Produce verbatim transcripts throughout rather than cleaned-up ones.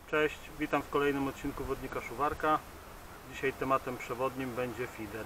Cześć, witam w kolejnym odcinku Wodnika Szuwarka. Dzisiaj tematem przewodnim będzie feeder.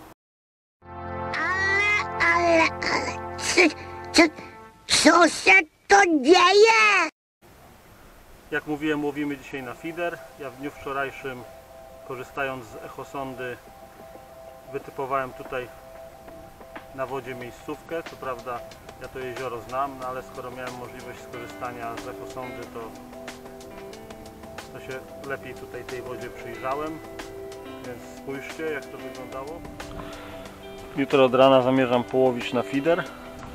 Ale, ale, ale, co, co, co się to dzieje? Jak mówiłem, łowimy dzisiaj na feeder. Ja w dniu wczorajszym, korzystając z echosondy, wytypowałem tutaj na wodzie miejscówkę. Co prawda ja to jezioro znam, no ale skoro miałem możliwość skorzystania z echosondy, to to się lepiej tutaj tej wodzie przyjrzałem, więc spójrzcie, jak to wyglądało. Jutro od rana zamierzam połowić na feeder.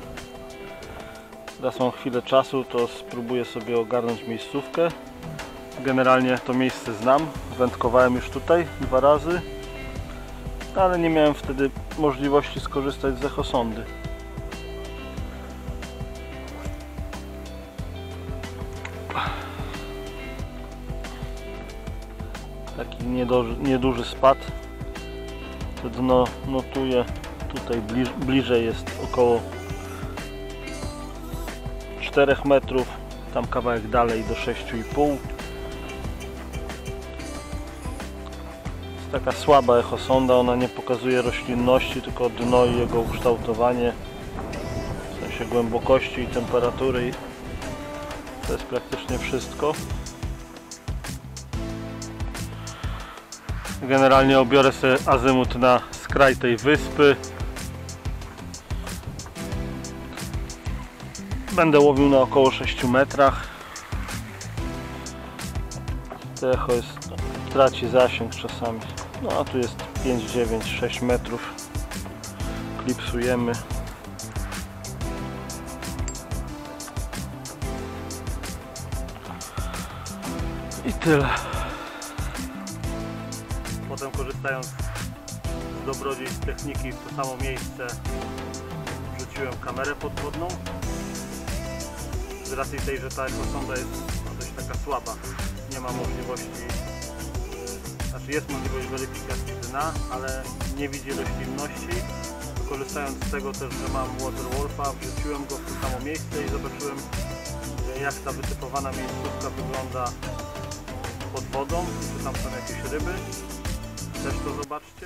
Teraz mam chwilę czasu, to spróbuję sobie ogarnąć miejscówkę. Generalnie to miejsce znam, wędkowałem już tutaj dwa razy, ale nie miałem wtedy możliwości skorzystać z echosondy. Taki nieduży, nieduży spad. To dno notuję tutaj bliż, bliżej jest około czterech metrów, tam kawałek dalej do sześciu i pół. Jest taka słaba echosonda, ona nie pokazuje roślinności, tylko dno i jego ukształtowanie, w sensie głębokości i temperatury, i to jest praktycznie wszystko. Generalnie obiorę sobie azymut na skraj tej wyspy. Będę łowił na około sześciu metrach. To echo jest, traci zasięg czasami. No a tu jest pięć, dziewięć, sześć metrów. Klipsujemy. I tyle. Potem, korzystając z dobrodziejstw techniki, w to samo miejsce wrzuciłem kamerę podwodną. Z racji tej, że ta echosonda jest no, dość taka słaba, nie ma możliwości, znaczy jest możliwość weryfikacji dna, ale nie widzi roślinności. Korzystając z tego też, że mam Waterwolfa, wrzuciłem go w to samo miejsce i zobaczyłem, jak ta wytypowana miejscówka wygląda pod wodą, czy tam są jakieś ryby. Też to zobaczcie.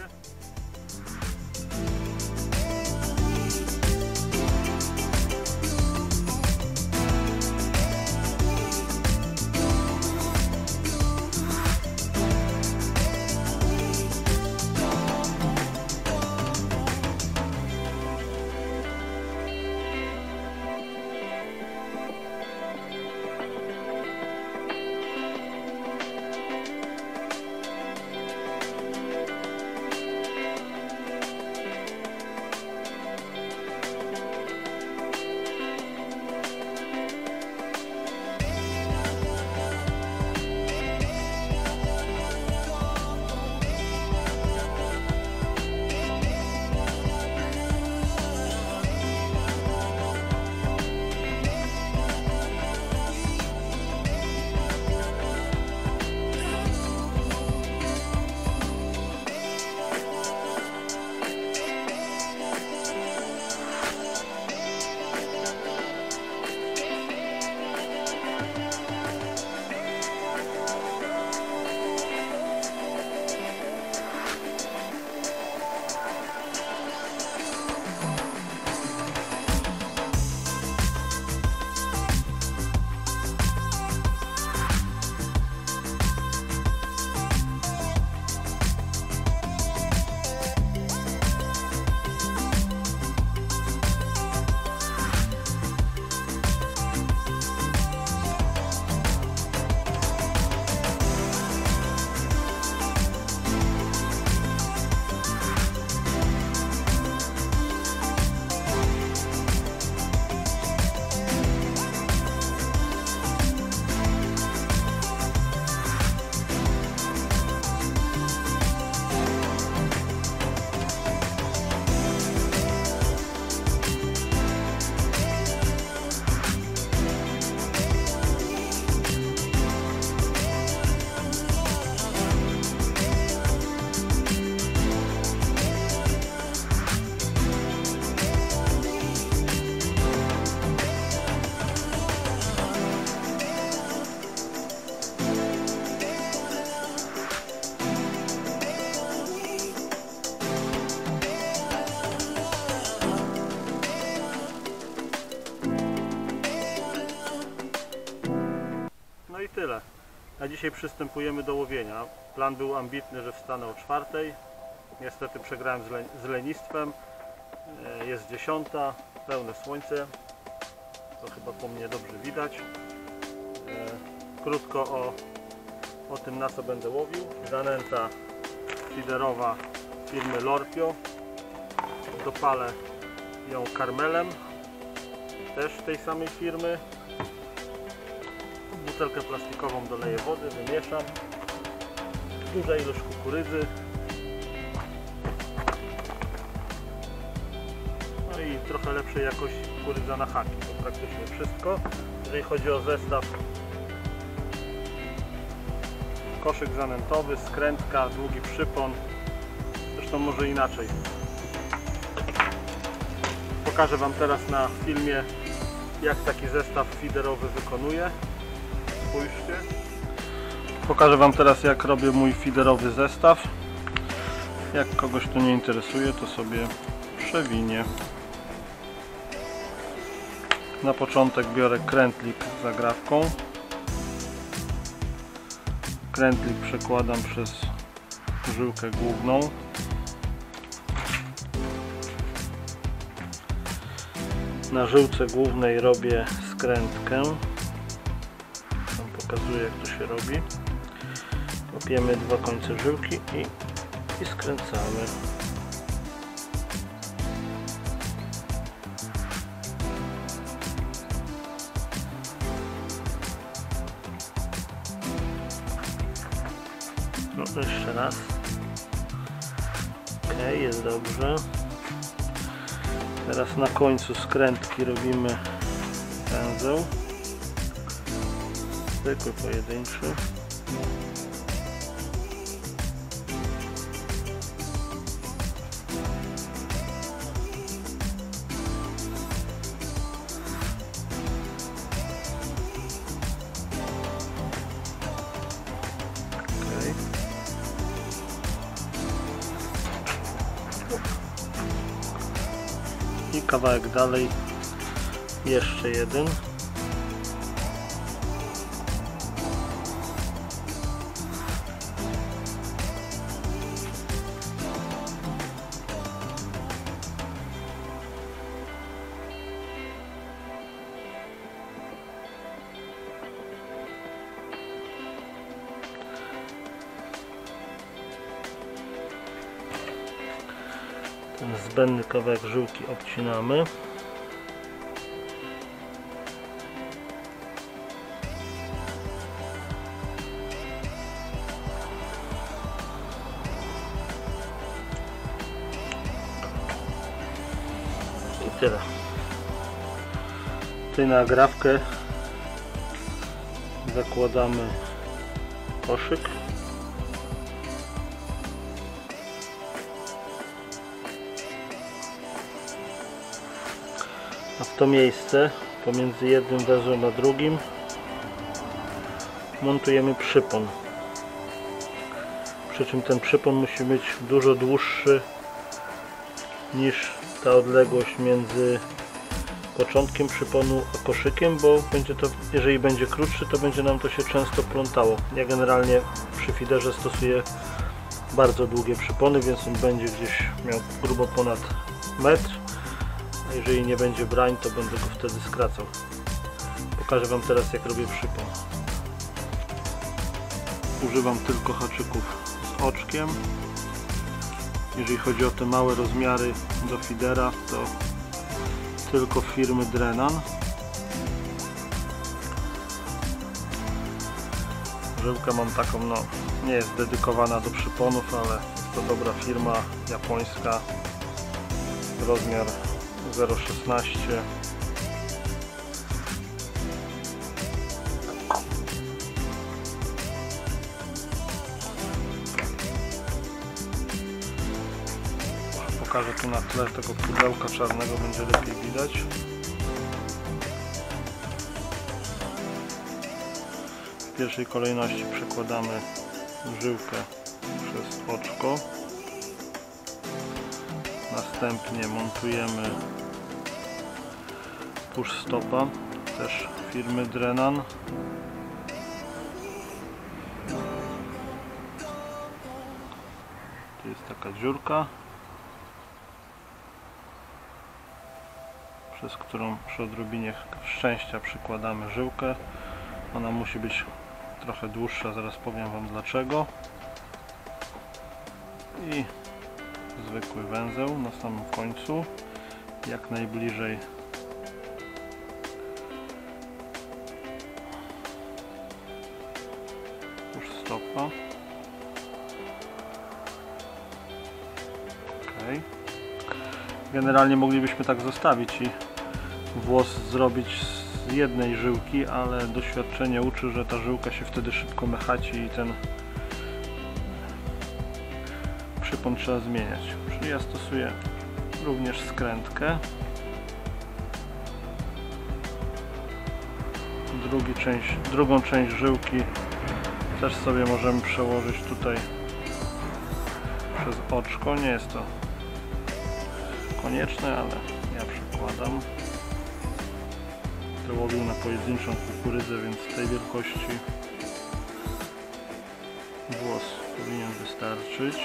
tyle. A dzisiaj przystępujemy do łowienia. Plan był ambitny, że wstanę o czwartej. Niestety przegrałem z, le z lenistwem. Jest dziesiąta, pełne słońce. To chyba po mnie dobrze widać. Krótko o, o tym, na co będę łowił. Zanęta feederowa firmy Lorpio. Dopalę ją karmelem, też tej samej firmy. Butelkę plastikową doleję wody, wymieszam. Duża ilość kukurydzy. No i trochę lepszej jakości kukurydza na haki. To praktycznie wszystko. Jeżeli chodzi o zestaw, koszyk zanętowy, skrętka, długi przypon. Zresztą może inaczej. Pokażę Wam teraz na filmie, jak taki zestaw feederowy wykonuję. Spójrzcie. Pokażę Wam teraz, jak robię mój feederowy zestaw. Jak kogoś to nie interesuje, to sobie przewinie. Na początek biorę krętlik z zagrawką. Krętlik przekładam przez żyłkę główną. Na żyłce głównej robię skrętkę. Tam pokazuję, jak to się robi. Kopiemy dwa końce żyłki i, i skręcamy. No, jeszcze raz. Ok, jest dobrze. Teraz na końcu skrętki robimy węzeł. Zwykły, pojedynczy. Okay. I kawałek dalej jeszcze jeden. Ten zbędny kawałek żyłki obcinamy. I tyle. Tutaj na agrawkę zakładamy koszyk. A w to miejsce pomiędzy jednym węzłem a drugim montujemy przypon. Przy czym ten przypon musi być dużo dłuższy niż ta odległość między początkiem przyponu a koszykiem, bo będzie to, jeżeli będzie krótszy, to będzie nam to się często plątało. Ja generalnie przy feederze stosuję bardzo długie przypony, więc on będzie gdzieś miał grubo ponad metr. A jeżeli nie będzie brań, to będę go wtedy skracał. Pokażę Wam teraz, jak robię przypon. Używam tylko haczyków z oczkiem. Jeżeli chodzi o te małe rozmiary do feedera, to tylko firmy Drenan. Żyłkę mam taką, no nie jest dedykowana do przyponów, ale jest to dobra firma japońska. Rozmiar zero przecinek szesnaście. Pokażę tu na tle tego pudełka czarnego, będzie lepiej widać. W pierwszej kolejności przekładamy żyłkę przez oczko. Następnie montujemy push stopa, też firmy Drenan. Jest taka dziurka, przez którą przy odrobinie szczęścia przykładamy żyłkę. Ona musi być trochę dłuższa, zaraz powiem wam dlaczego. I zwykły węzeł na samym końcu, jak najbliżej już stopa. Ok. Generalnie moglibyśmy tak zostawić i włos zrobić z jednej żyłki, ale doświadczenie uczy, że ta żyłka się wtedy szybko mechaci i ten przypon trzeba zmieniać. Czyli ja stosuję również skrętkę. Drugi część, drugą część żyłki też sobie możemy przełożyć tutaj przez oczko. Nie jest to konieczne, ale ja przykładam. To łowił na pojedynczą kukurydzę, więc tej wielkości włos powinien wystarczyć.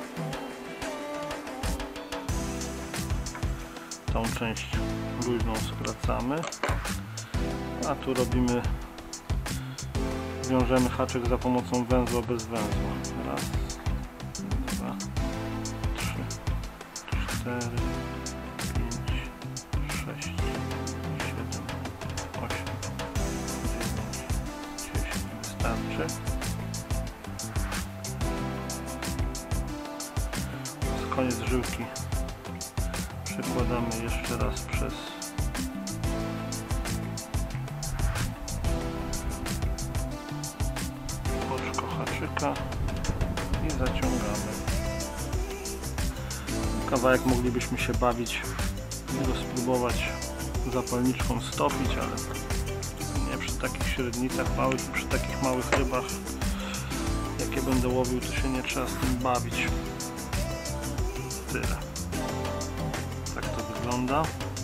Tą część luźną skracamy, a tu robimy, wiążemy haczyk za pomocą węzła bez węzła. Raz, dwa, trzy, cztery, pięć, sześć, siedem, osiem, dziewięć, dziesięć. Wystarczy. Z koniec żyłki przykładamy jeszcze raz przez oczko haczyka i zaciągamy. Kawałek moglibyśmy się bawić i go spróbować zapalniczką stopić, ale nie przy takich średnicach małych i przy takich małych rybach, jakie będę łowił, to się nie trzeba z tym bawić. Tyle. Tak to wygląda.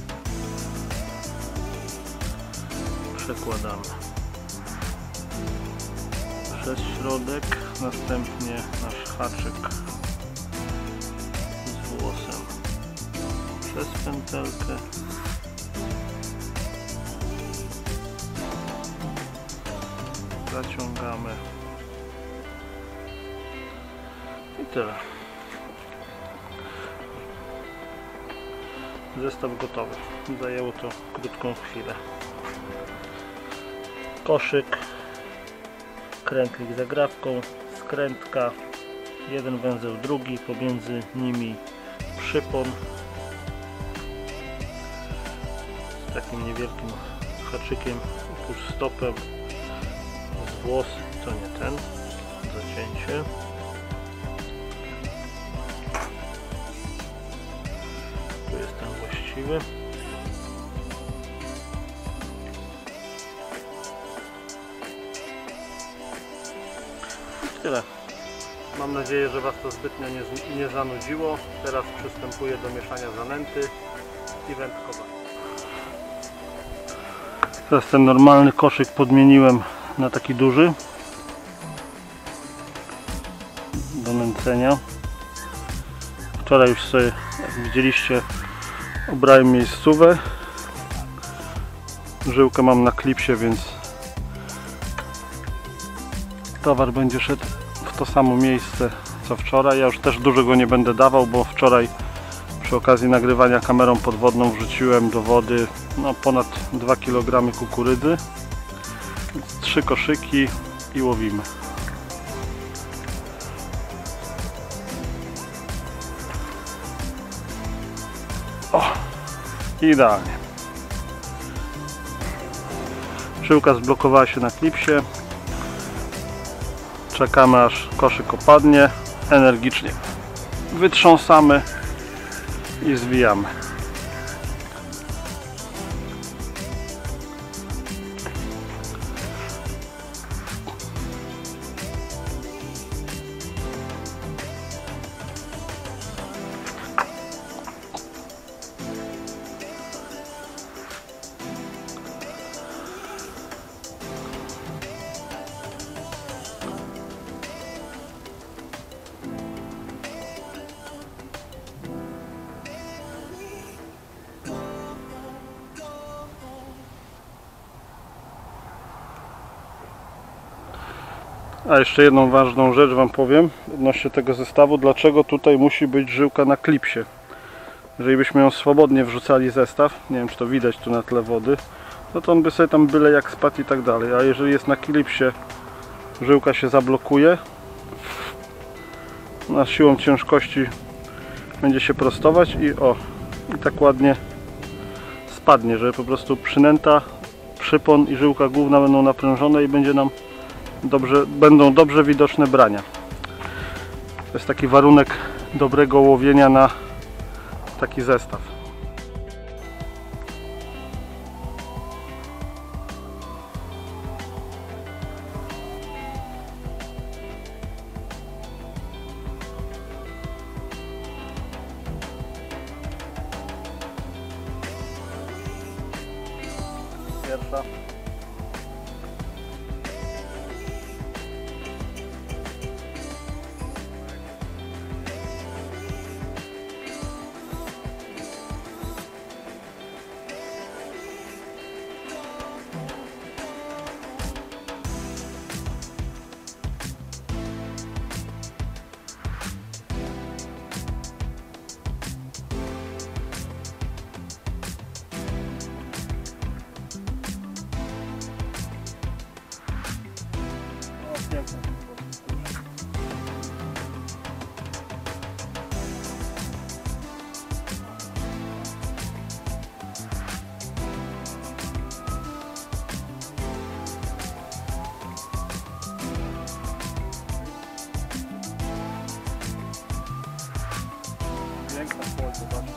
Przekładamy przez środek, następnie nasz haczyk z włosem przez pętelkę, zaciągamy i tyle. Zestaw gotowy. Zajęło to krótką chwilę. Koszyk, krętlik z zagrawką, skrętka, jeden węzeł, drugi, pomiędzy nimi przypon z takim niewielkim haczykiem, tuż stopem, z włos, to nie ten, zacięcie. Tu jest ten właściwy. Tyle. Mam nadzieję, że Was to zbytnio nie, nie zanudziło. Teraz przystępuję do mieszania zanęty i wędkowania. Teraz ten normalny koszyk podmieniłem na taki duży do nęcenia. Wczoraj już sobie, jak widzieliście, obrałem miejscówę. Żyłkę mam na klipsie, więc towar będzie szedł w to samo miejsce co wczoraj. Ja już też dużo go nie będę dawał, bo wczoraj przy okazji nagrywania kamerą podwodną wrzuciłem do wody no, ponad dwa kilogramy kukurydzy. Więc trzy koszyki i łowimy. O, idealnie. Żyłka zblokowała się na klipsie. Czekamy, aż koszyk opadnie. Energicznie wytrząsamy i zwijamy. A jeszcze jedną ważną rzecz Wam powiem odnośnie tego zestawu, dlaczego tutaj musi być żyłka na klipsie. Jeżeli byśmy ją swobodnie wrzucali zestaw, nie wiem czy to widać tu na tle wody, no to on by sobie tam byle jak spadł i tak dalej, a jeżeli jest na klipsie, żyłka się zablokuje, na siłą ciężkości będzie się prostować i o, i tak ładnie spadnie, że po prostu przynęta, przypon i żyłka główna będą naprężone i będzie nam dobrze, będą dobrze widoczne brania. To jest taki warunek dobrego łowienia na taki zestaw. Pierwsza. Piękna płoć, zobaczcie.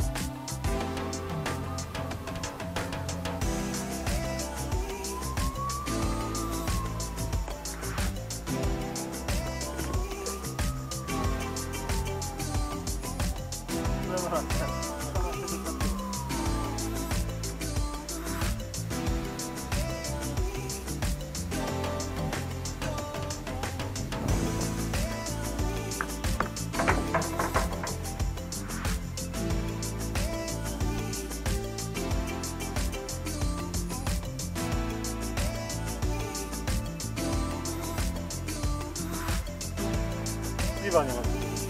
Piwa nie ma.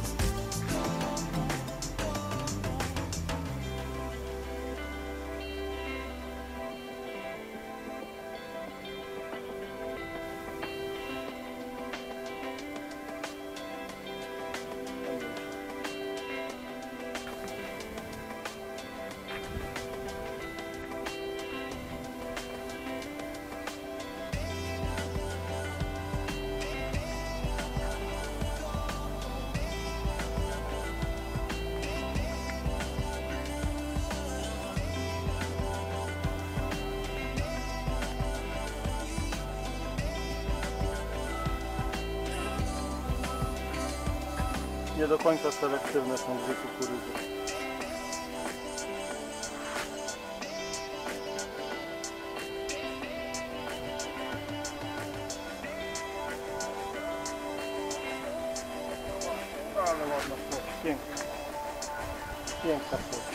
Nie do końca selektywne są dwie kukurydzy. Ale ładna płoć, piękna. Piękna płoć.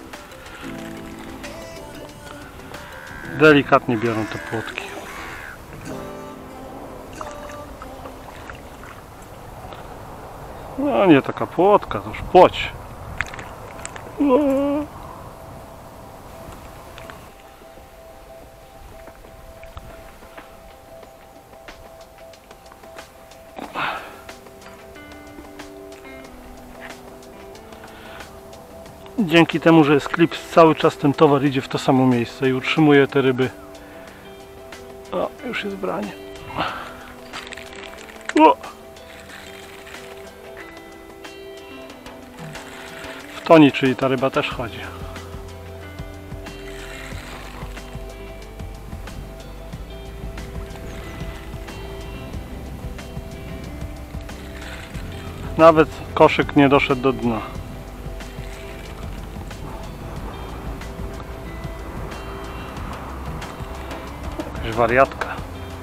Delikatnie biorą te płotki. No nie taka płotka, to już płoć. No. Dzięki temu, że jest klips, cały czas ten towar idzie w to samo miejsce i utrzymuje te ryby. O, już jest branie. O! W toni, czyli ta ryba też chodzi. Nawet koszyk nie doszedł do dna. Jakaś wariatka.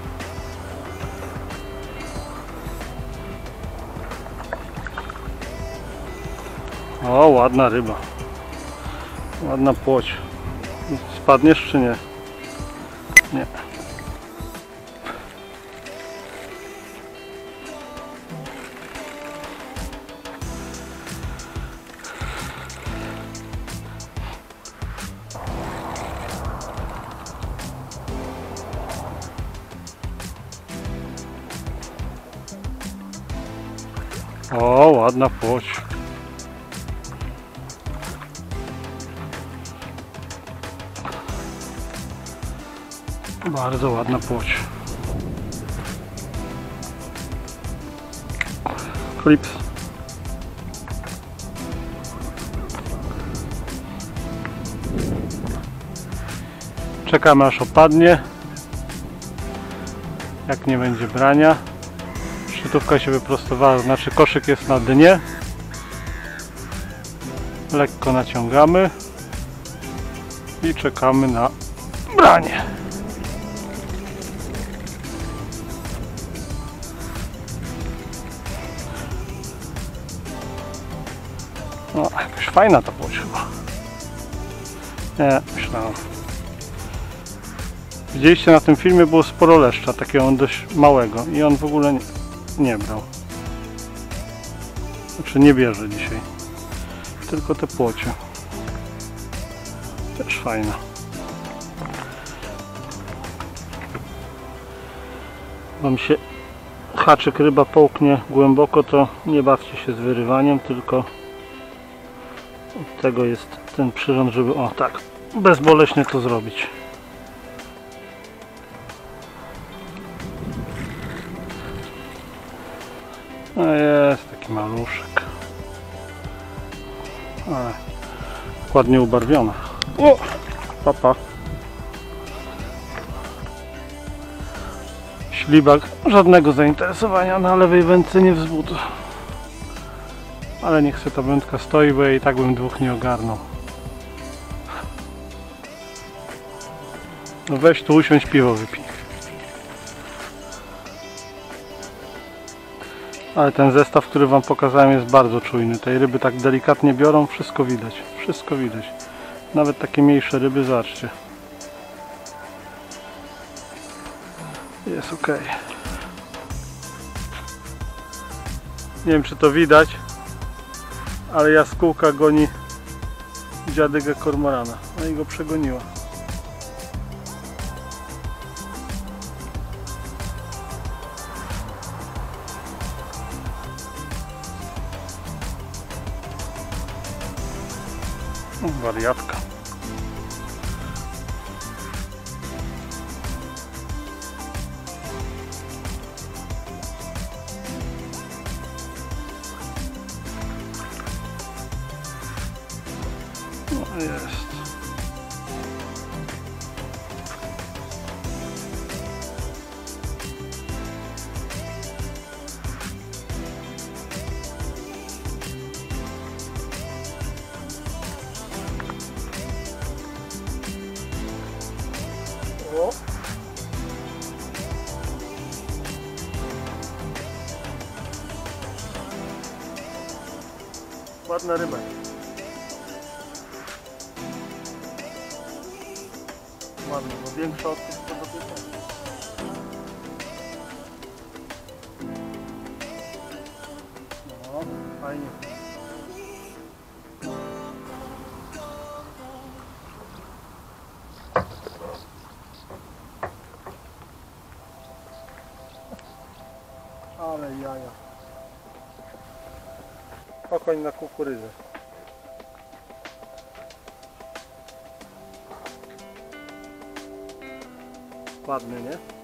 O, ładna ryba. Ładna płoć. Spadniesz czy nie? Nie. O, ładna płoć. Bardzo ładna płoć. Klips. Czekamy aż opadnie. Jak nie będzie brania. Szczytówka się wyprostowała, znaczy koszyk jest na dnie. Lekko naciągamy i czekamy na branie. No, jakaś fajna ta płoć chyba. Nie, myślałem. Widzieliście, na tym filmie było sporo leszcza, takiego dość małego i on w ogóle nie, nie brał. Znaczy nie bierze dzisiaj. Tylko te płocie. Też fajna. Wam się haczyk ryba połknie głęboko, to nie bawcie się z wyrywaniem, tylko od tego jest ten przyrząd, żeby o tak bezboleśnie to zrobić. No jest taki maluszek. Ale ładnie ubarwiona. O! Papa. Ślibak żadnego zainteresowania na lewej wędce nie wzbudza. Ale niech sobie ta wędka stoi, bo ja i tak bym dwóch nie ogarnął. No weź tu usiądź, piwo wypij. Ale ten zestaw, który wam pokazałem, jest bardzo czujny. Tej ryby tak delikatnie biorą, wszystko widać. Wszystko widać. Nawet takie mniejsze ryby, zobaczcie. Jest ok. Nie wiem, czy to widać, ale jaskółka goni dziadygę kormorana. No i go przegoniła. O, wariatka. No jest. O. Ładna ryba. Ładna, bo większa od tych, co do tej pory. No. Ale jaja. Okoń na kukurydzę. Ładny, nie?